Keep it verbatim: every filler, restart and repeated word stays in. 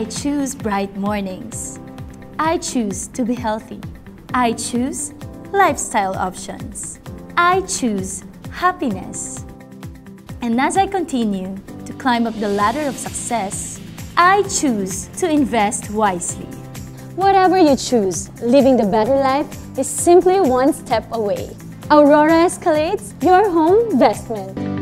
I choose bright mornings. I choose to be healthy. I choose lifestyle options. I choose happiness. And as I continue to climb up the ladder of success, I choose to invest wisely. Whatever you choose, living the better life is simply one step away. Aurora Escalades, your home investment.